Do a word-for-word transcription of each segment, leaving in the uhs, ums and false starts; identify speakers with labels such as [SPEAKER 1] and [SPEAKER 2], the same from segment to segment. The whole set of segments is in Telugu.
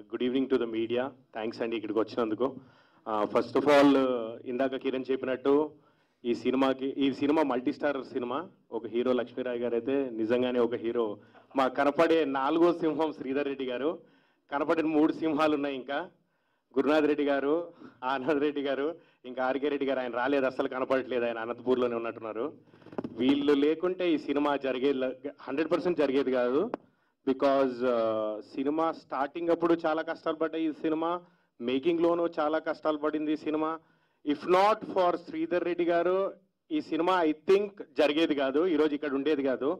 [SPEAKER 1] Good evening to the media. Thanks అండి ఇక్కడికి వచ్చినందుకు. ఫస్ట్ ఆఫ్ ఆల్ ఇందాక కిరణ్ చెప్పినట్టు ఈ సినిమాకి ఈ సినిమా మల్టీ స్టార్ సినిమా. ఒక హీరో లక్ష్మీరాయ్ గారు అయితే నిజంగానే ఒక హీరో. మా కనపడే నాలుగో సింహం శ్రీధర్ రెడ్డి గారు. కనపడిన మూడు సింహాలు ఉన్నాయి. ఇంకా గురునాథ్ రెడ్డి గారు, ఆనంద్ రెడ్డి గారు, ఇంకా ఆర్కే రెడ్డి గారు. ఆయన రాలేదు, అస్సలు కనపడట్లేదు, ఆయన అనంతపూర్లోనే ఉన్నట్టున్నారు. వీళ్ళు లేకుంటే ఈ సినిమా జరిగేది హండ్రెడ్ పర్సెంట్ జరిగేది కాదు. బికాజ్ సినిమా స్టార్టింగ్ అప్పుడు చాలా కష్టాలు పడ్డాయి. ఈ సినిమా మేకింగ్లోనూ చాలా కష్టాలు పడింది ఈ సినిమా. If not for Sridhar Reddy గారు ఈ సినిమా ఐ థింక్ జరిగేది కాదు, ఈరోజు ఇక్కడ ఉండేది కాదు.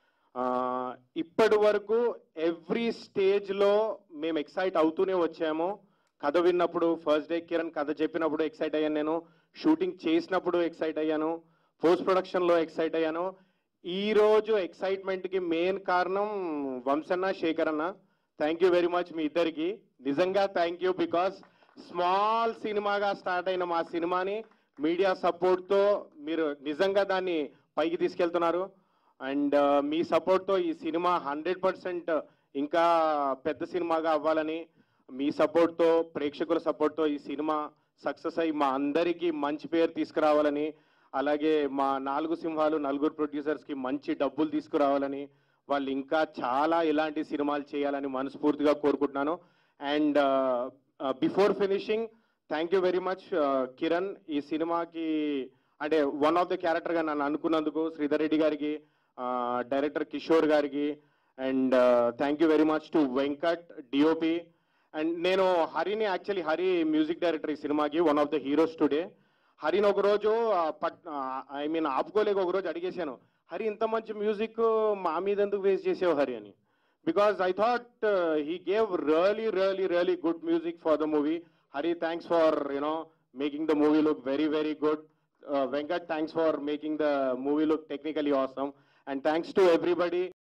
[SPEAKER 1] ఇప్పటి వరకు ఎవ్రీ స్టేజ్లో మేము ఎక్సైట్ అవుతూనే వచ్చాము. కథ విన్నప్పుడు, ఫస్ట్ డే కిరణ్ కథ చెప్పినప్పుడు ఎక్సైట్ అయ్యాను నేను, షూటింగ్ చేసినప్పుడు ఎక్సైట్ అయ్యాను, పోస్ట్ ప్రొడక్షన్లో ఎక్సైట్ అయ్యాను. ఈరోజు ఎక్సైట్మెంట్కి మెయిన్ కారణం వంశన్న, శేఖర్ అన్న. థ్యాంక్ యూ వెరీ మచ్ మీ ఇద్దరికి, నిజంగా థ్యాంక్ యూ. బికాస్ స్మాల్ సినిమాగా స్టార్ట్ అయిన మా సినిమాని మీడియా సపోర్ట్తో మీరు నిజంగా దాన్ని పైకి తీసుకెళ్తున్నారు. అండ్ మీ సపోర్ట్తో ఈ సినిమా హండ్రెడ్ పర్సెంట్ ఇంకా పెద్ద సినిమాగా అవ్వాలని, మీ సపోర్ట్తో, ప్రేక్షకుల సపోర్ట్తో ఈ సినిమా సక్సెస్ అయ్యి మా అందరికీ మంచి పేరు తీసుకురావాలని, అలాగే మా నాలుగు సింహాలు నలుగురు ప్రొడ్యూసర్స్కి మంచి డబ్బులు తీసుకురావాలని, వాళ్ళు ఇంకా చాలా ఇలాంటి సినిమాలు చేయాలని మనస్ఫూర్తిగా కోరుకుంటున్నాను. And before finishing thank you very much Kiran, ఈ సినిమాకి అంటే వన్ ఆఫ్ ద క్యారెక్టర్గా నన్ను అనుకున్నందుకు శ్రీధర్ రెడ్డి గారికి, డైరెక్టర్ కిషోర్ గారికి. And thank you very much to Venkat DOP. And నేను హరిని, యాక్చువల్లీ హరి మ్యూజిక్ డైరెక్టర్ ఈ సినిమాకి, one of the heroes today. హరిని ఒకరోజు పట్ ఐ మీన్ ఆపుకోలేక ఒకరోజు అడిగేశాను, హరి ఇంత మంచి మ్యూజిక్ మా మీద ఎందుకు వేస్ట్ చేసావు హరి అని. Because I thought he gave really really really good music for the movie. Hari, thanks for you know making the movie look very very good. Venkat, thanks for making the movie look technically awesome. And thanks to everybody.